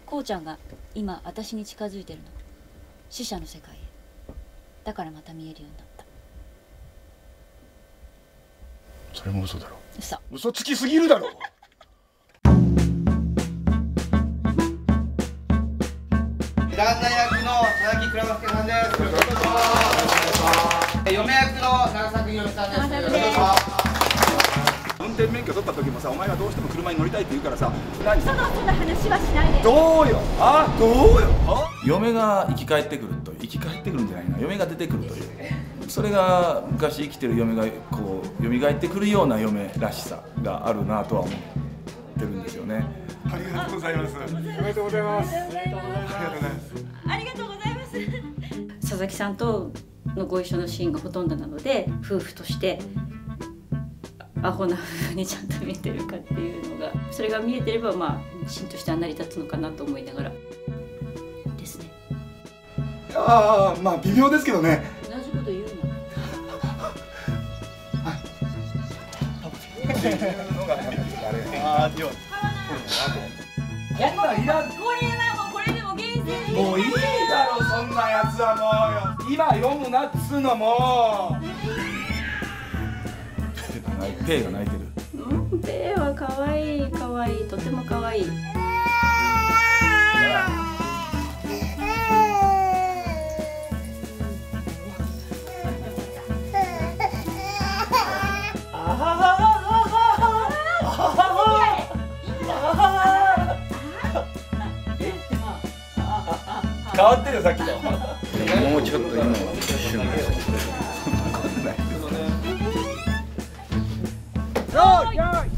こうちゃんが今私に近づいてるの。死者の世界へ。だからまた見えるようになった。 それも嘘だろ。 嘘つきすぎるだろ。 旦那役の佐々木蔵之介さんです。よろしくお願いします。嫁役の長崎ひろみさんです。よろしくお願いします。 運転免許取った時もさ、お前はどうしても車に乗りたいって言うからさ、何そんな話はしないで。 どうよ、どうよ。嫁が生き返ってくるという、生き返ってくるんじゃないな、嫁が出てくるという、それが昔生きてる嫁がこう蘇ってくるような嫁らしさがあるなとは思ってるんですよね。 ありがとうございます。おめでとうございます。 ありがとうございます。ありがとうございます。佐々木さんとのご一緒のシーンがほとんどなので、夫婦としてアホな夫婦にちゃんと見えてるかっていうのが、それが見えてればまあシーンとしては成り立つのかなと思いながらですね。 まあ微妙ですけどね。 同じこと言うな。これでも厳選。 もういいだろ、そんなやつはもう今読むなっつうのも。ペイが泣いてる。 ペイは可愛い可愛い、とても可愛い。 変わってるよさっきと。 もうちょっと今は趣味です。 よーい。